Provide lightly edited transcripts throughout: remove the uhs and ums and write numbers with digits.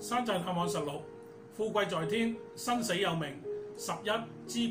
山寨探案實錄，富貴在天，生死有命。11之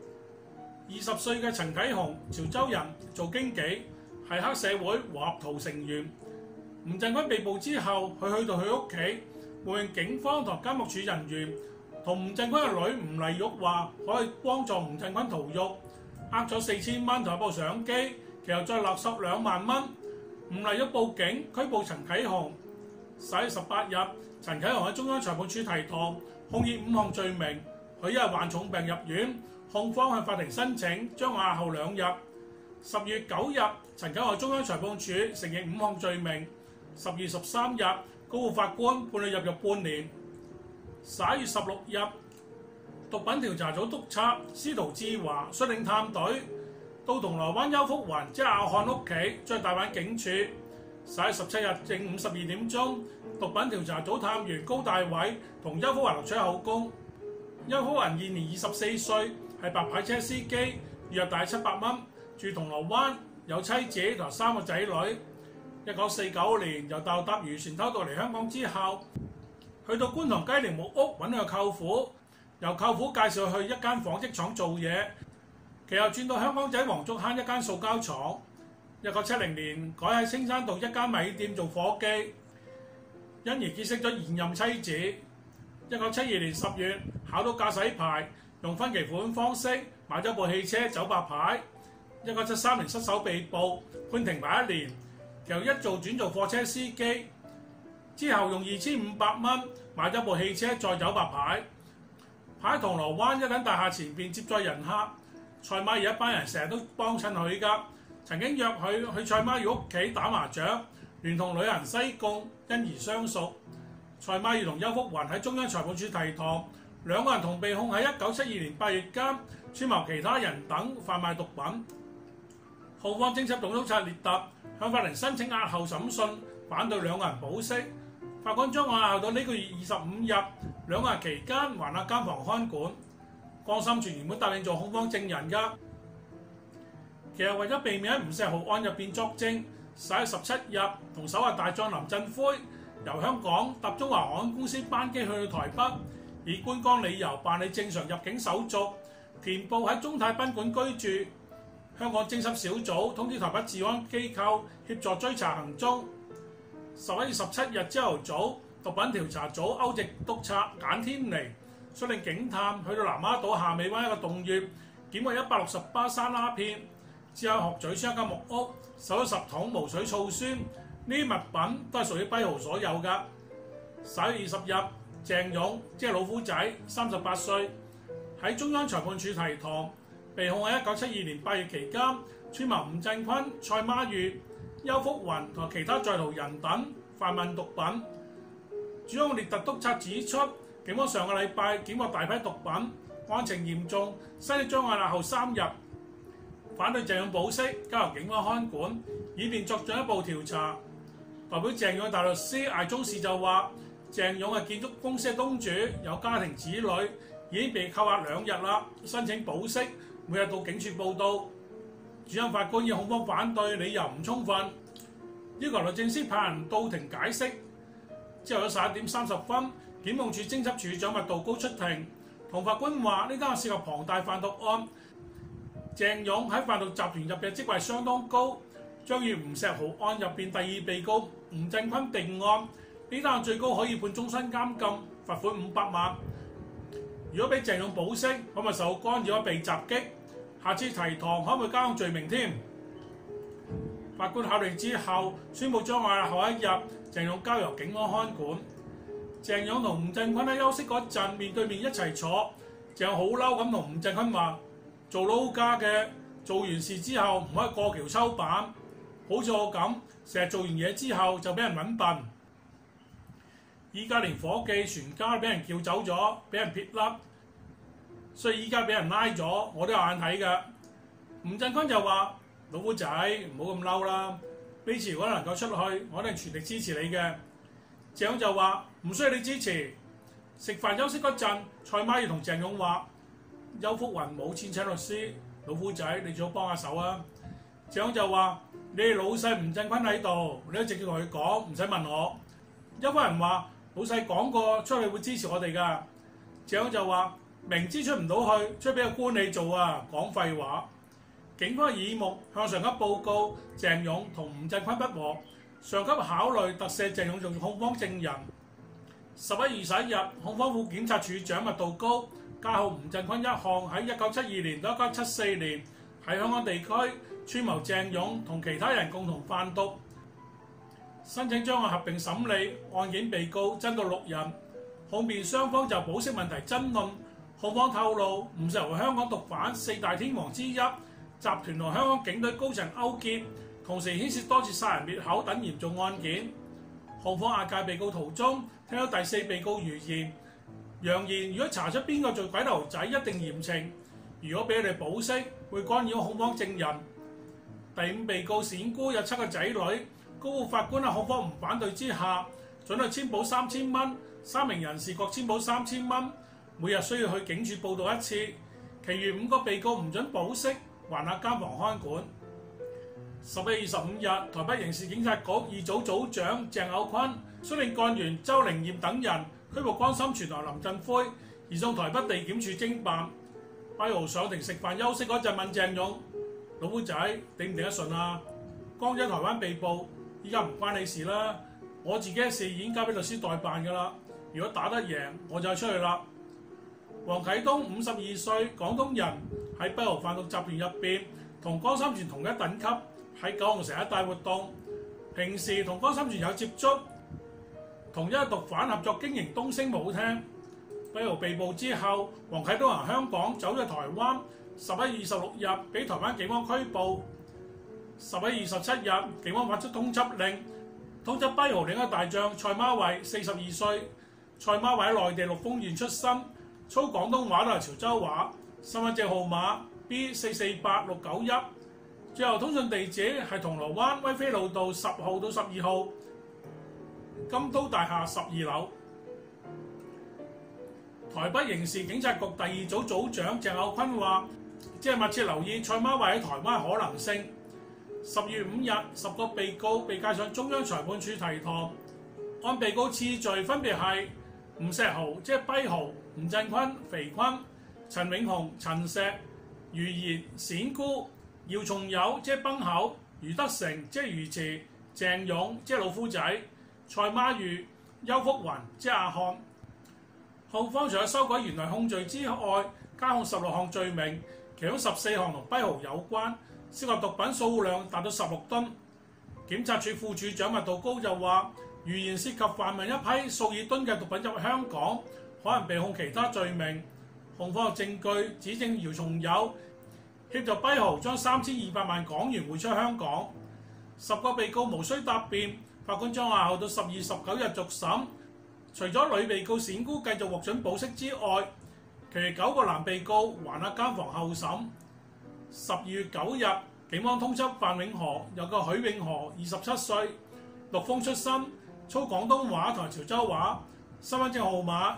8。20歲嘅陳啟雄，潮州人，做經紀，係黑社會和合圖成員。吳鎮坤被捕之後，佢去到佢屋企，回應警方同監獄處人員同吳鎮坤嘅女吳麗玉話可以幫助吳鎮坤逃獄，呃咗4000蚊同一部相機，其後再勒索2萬蚊。吳麗玉報警拘捕陳啟雄。11月18日，陳啟雄喺中央裁判處提堂，控以5項罪名。佢因為患重病入院，控方向法庭申請將押後2日。10月9日，陳啟雄喺中央裁判處承認5項罪名。10月13日，高級法官判佢入獄半年。11月16日，毒品調查組督察司徒志華率領探隊到銅鑼灣邱福雲即係阿漢屋企，再帶返警署。11月17日正午12點鐘，毒品調查組探員高大偉同邱福雲錄取口供。邱福雲現年24歲，係白牌車司機，月入大700蚊，住銅鑼灣，有妻子同3個仔女。1949年由大陸搭漁船偷渡嚟香港之後，去到觀塘雞寮木屋揾佢舅父，由舅父介紹去一間紡織廠做嘢，其後轉到香港仔黃竹坑一間塑膠廠。1970年改喺青山道一間米店做伙計，因而結識咗現任妻子。1972年10月考到駕駛牌，用分期款方式買咗部汽車走白牌。1973年失手被捕，判停牌1年，其後一做轉做貨車司機，之後用2500蚊買咗部汽車再走白牌，喺銅鑼灣一等大廈前邊接載人客。蔡媽兒一班人成日都幫襯佢㗎，曾經約佢去蔡媽兒屋企打麻雀，聯同旅行西貢，因而相熟。蔡媽兒同邱福雲喺中央裁判處提堂，兩個人同被控喺1972年8月間串謀其他人等販賣毒品。控方偵緝總督察列特向法庭申請押後審訊，反對兩個人保釋。法官將押後到呢個月25日，兩個人期間還押監房看管。江心全原本答應做控方證人㗎，其實為咗避免喺吳錫豪案入邊作證，11月17日同手下大將林振輝由香港搭中華航空公司班機去到台北，以觀光理由辦理正常入境手續，填報喺中泰賓館居住。香港偵緝小組通知台北治安機構協助追查行蹤。11月17日朝頭早，毒品調查組歐籍督察簡天尼率領警探去到南丫島夏美灣一個洞穴，檢獲160包山鴉片，之後鶴咀村一間木屋搜咗10桶無水醋酸，呢啲物品都係屬於跛豪所有㗎。11月20日，鄭勇即係老虎仔，38歲，喺中央裁判處提堂，被控喺1972年8月期間串謀吳鎮坤、蔡媽月、邱福雲同其他在逃人等販運毒品。主控列特督察指出，警方上個禮拜檢獲大批毒品，案情嚴重，申請將押後3日，反對鄭勇保釋，交由警方看管，以便作進一步調查。代表鄭勇嘅大律師艾宗士就話：鄭勇係建築公司嘅東主，有家庭子女，已經被扣押2日啦，申請保釋，每日到警署報到。主任法官以控方反對理由唔充分，要求律政司派人到庭解釋。之後喺11點30分，檢控處偵緝處長麥道高出庭，同法官話呢單涉及龐大販毒案，鄭勇喺販毒集團入嘅職位相當高，將與吳錫豪案入邊第2被告吳鎮坤定案，呢單案最高可以判終身監禁，罰款500萬。如果俾鄭勇保釋，可能受干擾被襲擊，下次提堂可唔可以加重罪名添？法官考慮之後，宣布將押後1日，鄭勇交由警方看管。鄭勇同吳鎮坤喺休息嗰陣面對面一齊坐，鄭勇好嬲咁同吳鎮坤話：做撈家嘅，做完事之後唔可以過橋抽板，好似我咁，成日做完嘢之後就俾人揾笨。依家連伙計船家俾人撬走咗，俾人撇甩，所以依家俾人拉咗，我都有眼睇㗎。吳鎮坤就話：老虎仔唔好咁嬲啦，呢次如果能夠出去，我一定全力支持你嘅。鄭勇就話：唔需要你支持。食飯休息嗰陣，蔡媽要同鄭勇話：邱福雲冇錢請律師，老虎仔你最好幫下手啊。鄭勇就話：你哋老細吳鎮坤喺度，你都直接同佢講，唔使問我。邱福雲話： 老細講過出去會支持我哋㗎。鄭勇就話明知出唔到去，出俾個官你做啊，講廢話。警方耳目向上級報告鄭勇同吳振坤不和，上級考慮特赦鄭勇做控方證人。11月21日，控方副檢察處長麥道高加控吳振坤一項喺1972年到1974年喺香港地區串謀鄭勇同其他人共同販毒，申請將案合併審理，案件被告增到6人。控辯雙方就保釋問題爭論。控方透露吳石為香港毒販4大天王之一，集團同香港警隊高層勾結，同時牽涉多次殺人滅口等嚴重案件。控方押解被告途中聽到第4被告預言，揚言如果查出邊個做鬼頭仔，一定嚴懲。如果俾佢哋保釋，會干擾控方證人。第5被告冼姑有7個仔女，高級法官喺控方唔反對之下，准佢簽保3000蚊，3名人士各簽保3000蚊，每日需要去警署報到1次。其餘5個被告唔准保釋，還押監房看管。11月25日，台北刑事警察局2組組長鄭友坤率領幹員周靈艷等人拘捕江心全同林振輝，移送台北地檢署偵辦。跛豪上庭食飯休息嗰陣問鄭勇：老夫仔頂唔頂得順啊？江仔台灣被捕，依家唔關你事啦，我自己嘅事已經交俾律師代辦㗎啦。如果打得贏，我就出去啦。黃啟東52歲，廣東人，喺跛豪販毒集團入邊同江心全同一等級，喺九龍城一帶活動，平時同江心全有接觸，同一個毒販合作經營東星舞廳。跛豪被捕之後，黃啟東由香港走咗台灣，11月26日俾台灣警方拘捕。11月27日，警方發出通緝令，通緝跛豪另一個大將蔡孖偉42歲，蔡孖偉喺內地陸豐縣出生，操廣東話同埋潮州話，身份證號碼 B448691。最後通訊地址係銅鑼灣威菲路道10號到12號，金都大廈12樓。台北刑事警察局第2組組長鄭友坤話，即係密切留意蔡孖偉喺台灣嘅可能性。10月5日，10個被告被介上中央裁判處提堂，按被告次序分別係吳石豪即係跛豪、吳振坤、肥坤、陳永雄、陳石、余賢、冼姑、姚松友即係崩口、余德成即係魚池、鄭勇即係老夫仔、蔡孖宇、邱福雲即係阿漢。控方除咗修改原來控罪之外，加控16項罪名，其中14項同跛豪有關，涉及毒品數量達到16噸。檢察處副處長麥道高就話，預言涉及販運一批數以噸嘅毒品入香港，可能被控其他罪名。控方嘅證據指證姚松友協助跛豪將3200萬港元匯出香港。10個被告無需答辯，法官將押後到10月19日續審。除咗女被告冼姑繼續獲准保釋之外，其餘9個男被告還押監房候審。12月9日，警方通緝范永河，有個許永河27歲，陸豐出身，操廣東話同潮州話，身份證號碼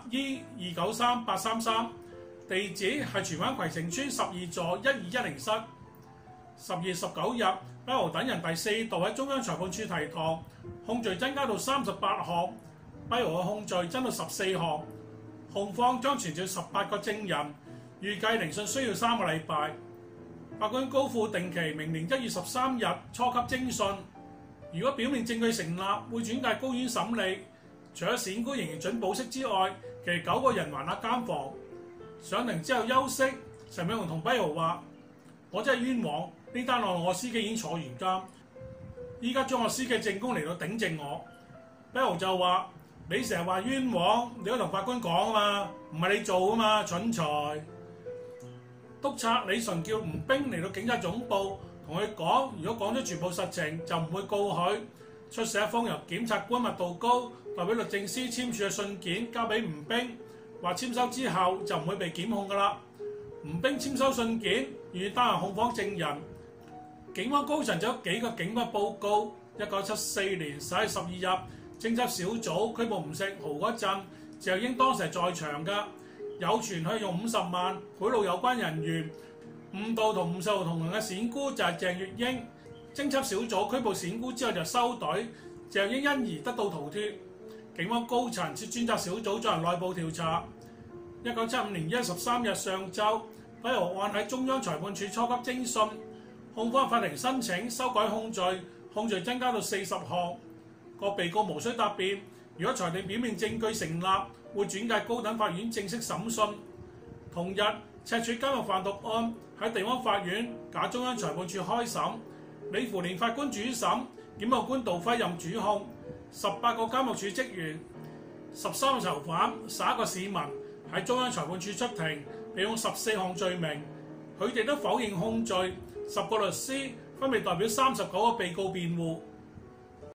E293833，地址係荃灣葵盛邨12座121室。10月19日，跛豪等人第4度喺中央裁判處提堂，控罪增加到38項。跛豪嘅控罪增到14項，控方將傳召18個證人，預計聆訊需要3個禮拜。法官高富定期明年1月13日初級偵訊，如果表面證據成立，會轉介高院審理。除咗冼姑仍然准保釋之外，其餘9個人還押監房。上庭之後休息，陳永雄同跛豪話：我真係冤枉，呢單案我司機已經坐完監，依家將我司機證供嚟到頂證我。跛豪就話：你成日話冤枉，你都同法官講啊嘛，唔係你做啊嘛，蠢材！督察李純叫吳兵嚟到警察總部，同佢講，如果講咗全部實情，就唔會告佢。出示一封由檢察官麥道高代表律政司簽署嘅信件，交俾吳兵，話簽收之後就唔會被檢控㗎啦。吳兵簽收信件，願意擔任控方證人。警方高層就有幾個警方報告，1974年11月12日，偵緝小組拘捕吳石豪嗰陣，謝耀英當時係在場㗎。有傳佢用50萬賄賂有關人員，誤導同吳石豪同行嘅冼姑就係鄭月英。偵緝小組拘捕冼姑之後就收隊，謝耀英因而得到逃脫。 警方高層設專責小組進行內部調查。1975年1月13日上晝，暉河案喺中央裁判處初級偵訊，控方法庭申請修改控罪，控罪增加到40項。各被告無需答辯，如果裁定表面證據成立，會轉介高等法院正式審訊。同日，赤柱監獄販毒案喺地方法院假中央裁判處開審，李扶連法官主審，檢控官杜輝任主控，18個監獄處職員、13個囚犯、11個市民喺中央裁判處出庭，被控14項罪名，佢哋都否認控罪。10個律師分別代表39個被告辯護。